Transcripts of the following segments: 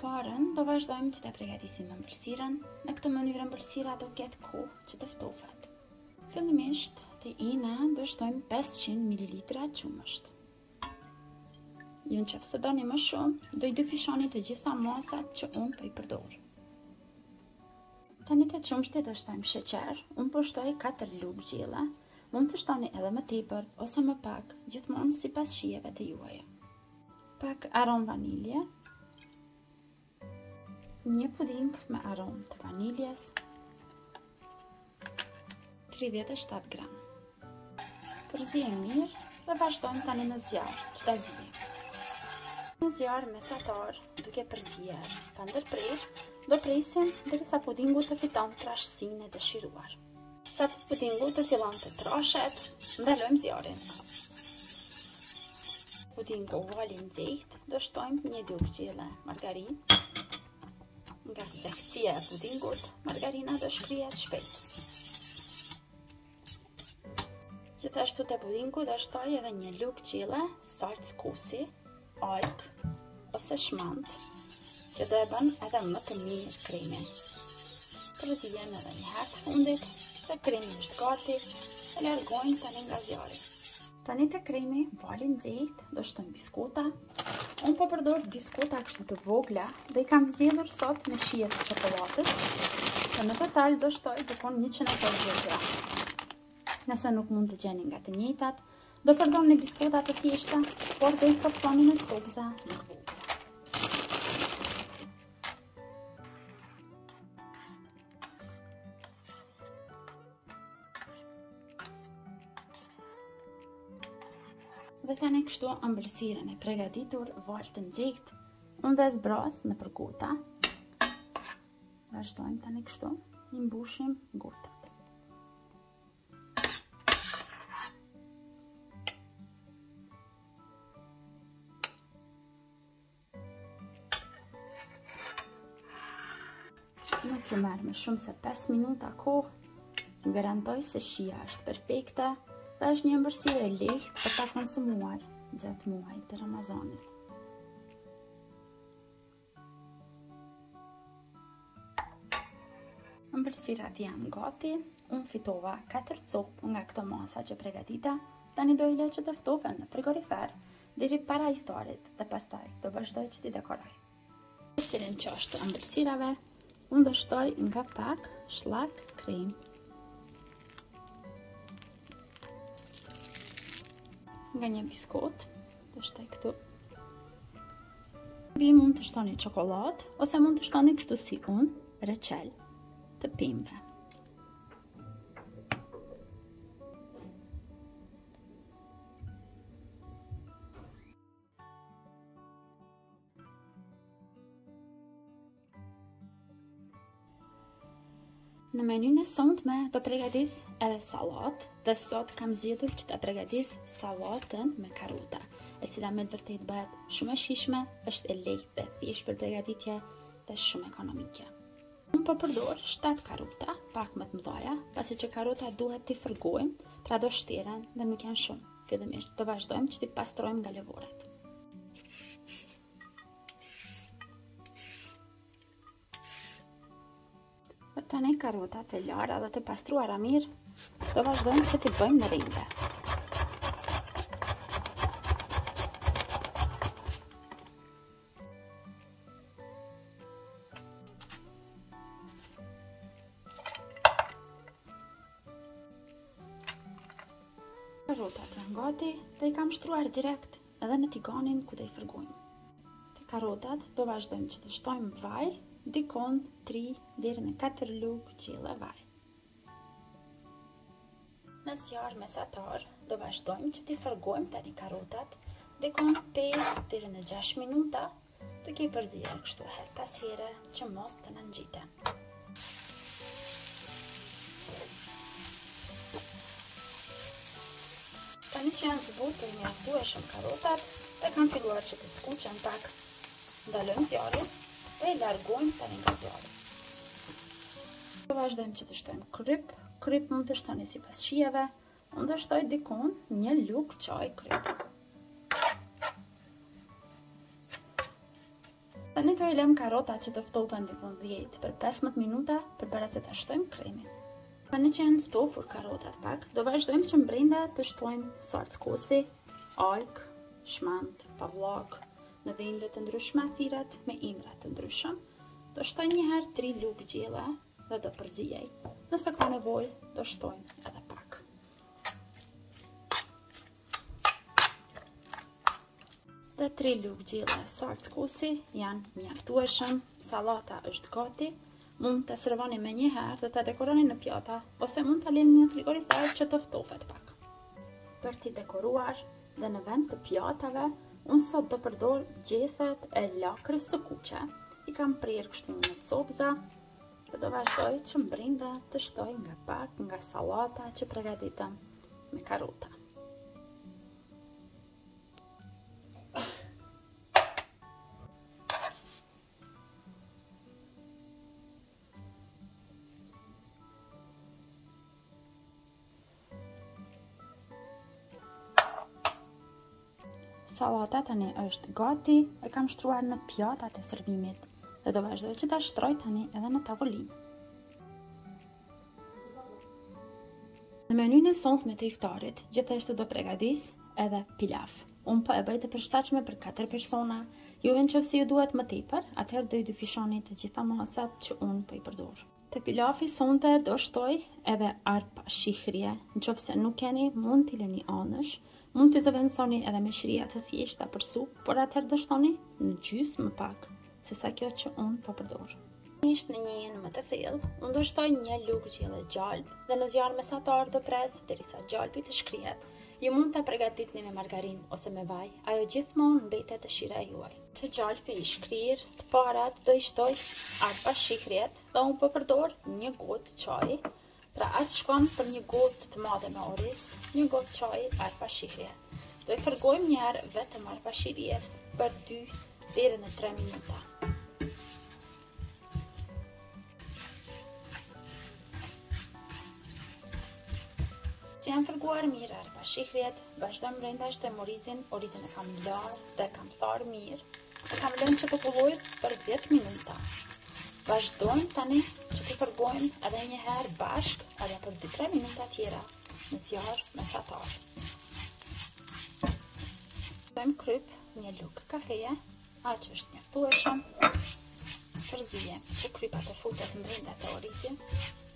parën do vazhdojmë që të përgatisim ëmbëlsirën. Në këtë mënyrë ëmbëlsira do ketë kohë që të ftofet. Fillimisht të ina do shtojmë 500 ml qumësht. Ju në qëfë se doni më shumë, do i dyfishoni të gjitha masat që unë po i përdor. Tani të qumshtit do shtojmë sheqer, unë po shtoj 4 lugë gjelle. Mund të shtoni edhe më tepër ose më pak, gjithmonë sipas shijeve të juaja. Pak aromë vanilje, 1 puding me aromë të vaniljes, 37 gram. Përzijem mirë dhe vazhdojmë tani në zjarr që ta zijem. Në zjarr mesatar, duke përzier pa ndërprer, do presim derisa pudingu të fiton trashësinë e dëshiruar. Sa pudingu të fillon të trashet, ndalojmë zjarrin. Pudingu vali nxehtë, do shtojmë 1 lugë gjelle margarinë. Nga nxehtësia e pudingut, margarina do shkrihet shpejt. Gjithashtu te pudingu do shtoj edhe 1 lugë gjelle sarc kusi, ajk ose shmand, që do e bën edhe më të mirë kremin. Përzijem edhe një herë të fundit. Të kremi është gati, e largojmë tani nga zjarri. Tani të kremi vali nxehtë, do shtojmë biskota. Unë po përdor biskota kështu të vogla dhe i kam zgjedhur sot me shije të çokoladës. Dhe në total do shtoj dikon 140 gram. Nëse nuk mund të gjeni nga të njëjtat, do përdorni biskota të thjeshta, por do i coptoni në copëza në vogla. Dhe tani kështu ëmbëlsirën e përgatitur, val të nxehtë, unë dhe zbras në përgota. Vazhdojmë tani kështu, i mbushim gotat. Nuk ju merr më shumë se 5 minuta kohë, ju garantoj se shija është perfekte. Dhe është një ëmbëlsirë e lehtë për ta konsumuar gjatë muajit të Ramazanit. Ëmbëlsirat janë gati, unë fitova 4 copë nga këto masa që përgatita, tani do i lë që të ftofen në frigorifer deri para iftarit dhe pastaj do vazhdoj që t'i dekoroj. Në cilin qashtë të ëmbëlsirave, unë do shtoj nga pak shllak krem. Nga një biskot, do shtoj këtu. Vi mund të shtoni çokoladë, ose mund të shtoni kështu si unë, reçel të pemëve. Në menyun e sonte do përgatis edhe sallatë, dhe sot kam zgjedhur që ta përgatis sallatën me karota, e cila me të vërtet bëhet shumë e shijshme, është e lehtë dhe thjesht për përgatitje dhe shumë ekonomike. Unë po përdor 7 karota, pak më të mëdha, pasi që karota duhet t'i fërgojmë, pra do shteren dhe nuk janë shumë. Fillimisht do vazhdojmë që t'i pastrojmë nga lëvoret. Tani karotat e lara dhe të pastruara mirë, do vazhdojmë që t'i bëjmë në rinde. Karotat janë gati dhe i kam shtruar direkt edhe në tiganin ku do i fërgojmë. Te karotat do vazhdojmë që të shtojmë vaj, dikon 3 deri në 4 lugë gjelle vaj. Në zjarr mesatar do vazhdojmë që t'i fërgojmë tani karotat dikon 5 deri në 6 minuta, duke i përzier kështu her pas here që mos të nëngjiten. Tani që janë zbutur mjaftueshëm karotat, dhe kam filluar që të skuqen pak, ndalojmë zjarrin dhe i largojmë tani nga zjarri. Do vazhdojmë që të shtojmë kryp mund të shtoni sipas shijeve, unë do shtoj dikon 1 lugë çaj kryp. Tani do I lëm karota që të ftohen diku 10 për 15 minuta përpara se ta shtojmë kremin. Tani që janë ftofur karotat pak, do vazhdojmë që brenda të shtojmë sarc kosi, ajk, shmand, pavllak, në vende të ndryshme thirat me imra të ndryshëm. Do shtoj një herë 3 lugë gjelle dhe do përzijej. Nëse ka nevojë, do shtojmë edhe pak. Dhe 3 lugë gjelle sarc kosi janë mjaftueshëm, sallata është gati. Mund të servoni me një herë dhe të dekoroni në pjata, ose mund të lini në frigorifer që të ftofet pak. Për t'i dekoruar dhe në vend të pjatave, unë sot do përdor gjethet e lakrës së kuqe. I kam prirë kështu në copza dhe do vazhdoj që brenda të shtoj nga pak nga sallata që përgatitëm me karota. Sallata tani është gati, e kam shtruar në pjatat e servimit dhe do vazhdoj që ta shtroj tani edhe në tavolinë. Në menynë e sonte të iftarit, gjithashtu do përgatis edhe pilaf. Unë po e bëj të përshtatshme për 4 persona. Juve nëse ju duhet më tepër, atëherë do I dyfishoni të gjitha masat që unë po I përdor. Te pilafi sonte do shtoj edhe arpa shihrie. Nëse nuk keni, mund t'i lëni anësh. Mund të zëvendësoni edhe me shëria të thjeshta për supë, por atëherë do shtoni në gjysmë më pak, se sa kjo që unë po përdor. Në një jenë më të thellë, unë do shtoj një lugë gjelle gjalp dhe në zjarr mesatar do pres derisa gjalpi të shkrihet. Ju mund ta përgatitni me margarinë ose me vaj, ajo gjithmonë mbetet dëshira e juaj. Të gjalpi I shkrir, të parat do I shtoj arpa shihriet dhe unë po përdor një gotë çaji. Pra aq shkon për një gotë të madhe me oriz, një gotë çaji arpa shihrie. Do I fërgojmë një herë vetëm arpa shihriet për 2 deri në 3 minuta. Si janë fërguar mirë arpa shihriet, vazhdojmë brenda shtojmë orizin e kam larë dhe kam tharë mirë, e kam lënë që të kullojë për 10 minuta. Vazhdojmë tani që të fërgojmë edhe një herë bashk edhe për 2-3 minuta tjera në zjarr mesatar. Bëjmë kryp një lugë kafeje, aq është mjaftueshëm. Përzijem që krypat e futet brenda të orizit.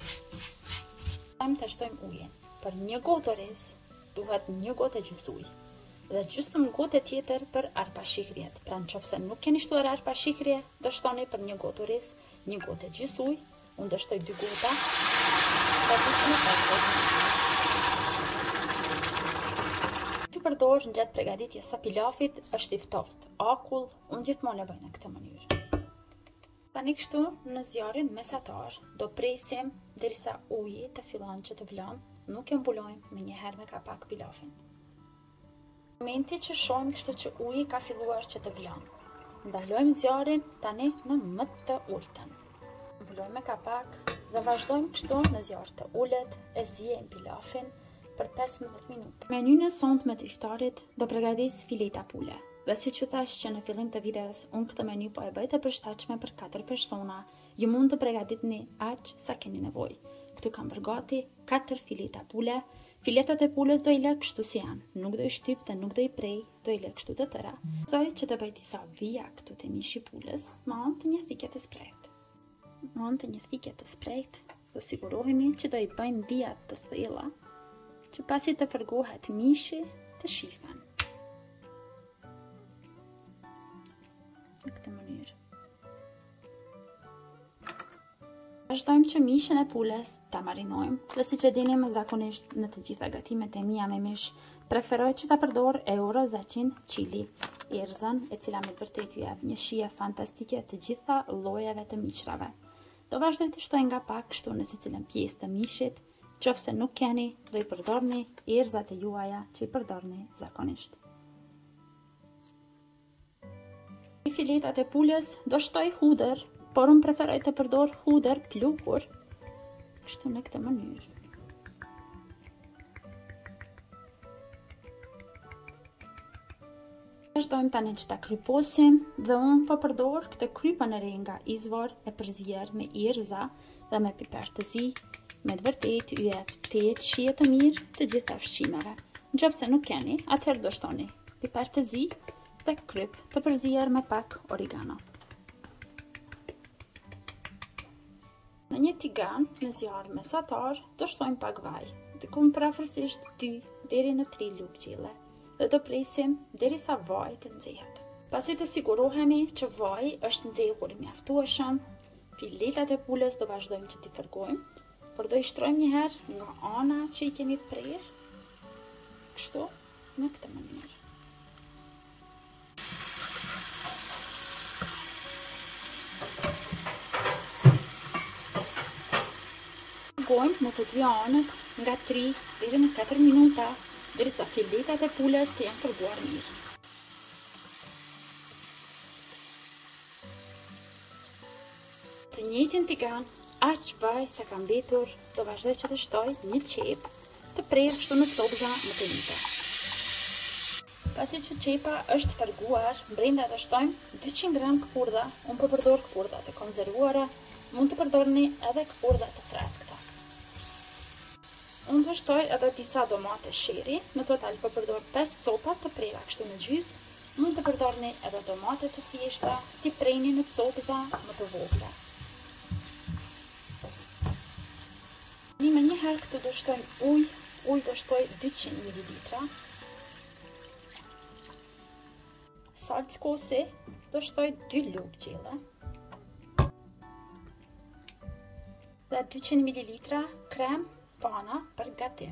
Të shtojmë ujin. Për një gotë oriz duhet një gotë e gjys ujë dhe gjysmë gotë tjetër për arpa shihriet. Pra nëse nuk keni shtuar arpa shihrie, do shtoni për një gotë oriz, një gotë e gjys ujë, unë do shtoj 2 gota. Që përdor në gjatë përgatitjes së pilafit është I ftoftë, akull, unë gjithmonë e bëj në këtë mënyrë. Tani kështu në zjarrin mesatar do presim derisa uji të fillon që të vlon, nuk e mbulojmë me një herë me kapak pilafin. Në momenti që shohim kështu që uji ka filluar që të vlon, ndalojmë zjarrin tani në më të ultën. Mbulojmë me kapak dhe vazhdojmë kështu në zjarr të ulët, e zijemi pilafin për 15 minuta. Menynë e sonte të iftarit do përgatis fileta pule. Dhe siç ju thash që në fillim të videos, unë këtë meny po e bëj të përshtatshme për 4 persona. Ju mund të përgatitni aq sa keni nevojë. Këtu kam përgati 4 fileta pule. Filetat e pulës do I lë kështu si janë. Nuk do I shtyp dhe nuk do I prej, do I lë kështu të tëra. Doj që të bëj disa vija këtu te mishi pulës, me anë të një thike të sprehtë. Me anë të një thike të sprehtë, do sigurohemi që do I bëjmë vija të thella, që pasi të fërgohet mishi të shifen. Në këtë mënyrë. Vazhdojmë që mishin e pulës ta marinojmë, dhe siç e dini më zakonisht në të gjitha gatimet e mia me mish, preferoj që ta përdor Euro Zacin Chili, erëzën e cila me vërtet ju jep një shije fantastike të gjitha llojeve të mishrave. Do vazhdoj të shtoj nga pak kështu në secilën pjesë të mishit, qofse nuk keni, do I përdorni erëzat e juaja që I përdorni zakonisht. I filetat e pulës do shtoj hudër, por unë preferoj të përdor hudër pluhur, kështu në këtë mënyrë. Vazhdojmë tani që ta kryposim dhe unë po përdor këtë krypën e re nga izvor e përzier me irza dhe me piper të zi. Me të vërtet ju jep tetë shije të mirë të gjitha ushqimeve. Nëse nuk keni, atëherë do shtoni piper të zi dhe kryp të përzier me pak origano. Në një tigan në zjarr mesatar do shtojmë pak vaj, diku afërsisht 2 deri në 3 lugë gjelle. Dhe do presim derisa vaji të nxehet. Pasi të sigurohemi që vaji është nxehur mjaftueshëm, filetat e pulës do vazhdojmë që t'i fërkojmë, por do i shtrojmë një herë nga ana që i kemi prerë, kështu në këtë mënyrë. Fërkojmë në të dy anët nga 3 deri në 4 minuta, derisa filetat e pulës të jenë fërkuar mirë. Të njëjtin tigan, aq vaj sa ka mbetur, do vazhdoj që të shtoj një qep të prerë kështu në copëza më të njëjta. Pasi që qepa është fërkuar, brenda do shtojmë 200 gram këpurdha. Unë po përdor këpurdha të konzervuara, mund të përdorni edhe këpurdha të freskëta. Unë të shtoj edhe disa domate sheri, në total po përdor 5 copa të prera kështu në gjys. Mund të përdorni edhe domate të thjeshta, t'i preni në copëza më të vogla. Më një herë këtu do shtojmë ujë do shtoj 200 ml. Salcë kose do shtoj 2 lugë gjelle. Dhe 200 ml krem pana për gatim.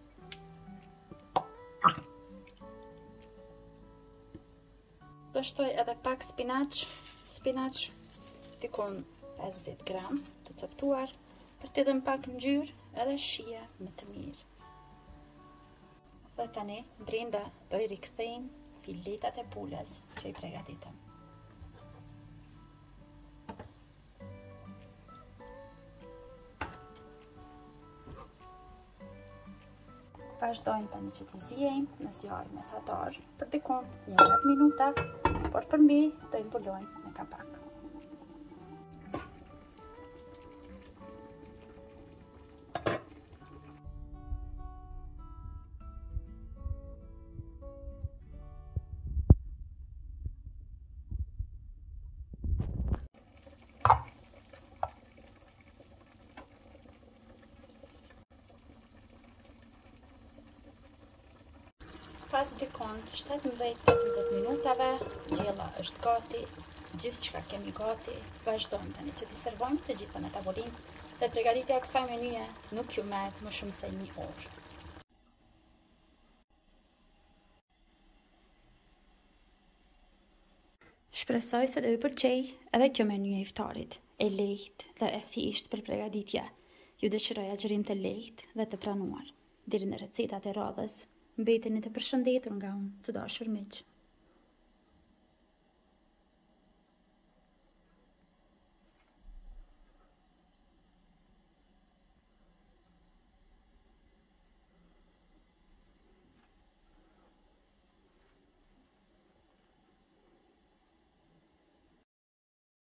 Do shtoj edhe pak spinaq, dikon 50 gram të coptuar, për të dhënë pak ngjyrë edhe shije më të mirë. Dhe tani brenda do i rikthejmë filetat e pulës që i përgatitëm. Vazhdojmë tani që të zijejmë në zjarr mesatar për dikon 20 minuta, por përmbi do i mbulojmë me kapak. Pas dikon 17-18 minutave, gjella është gati, gjithçka kemi gati. Vazhdojmë tani që t'i servojmë të gjitha në tavolinë dhe përgatitja e kësaj menye nuk ju merr më shumë se 1 orë. Shpresoj se do ju pëlqej edhe kjo menye e iftarit, e lehtë dhe e thjeshtë për përgatitje. Ju dëshiroj agjerim të lehtë dhe të pranuar. Deri në recetat e radhës, mbeteni të përshëndetur nga unë, të dashur miq.